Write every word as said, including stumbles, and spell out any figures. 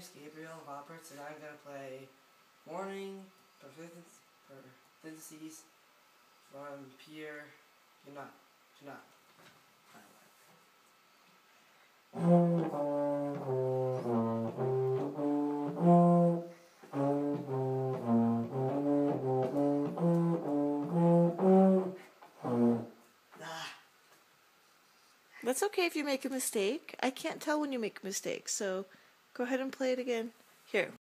name's Gabriel Roberts, and I'm going to play Morning Parentheses from Pierre Cannot. Cannot. That's okay if you make a mistake. I can't tell when you make a mistake, so go ahead and play it again. Here.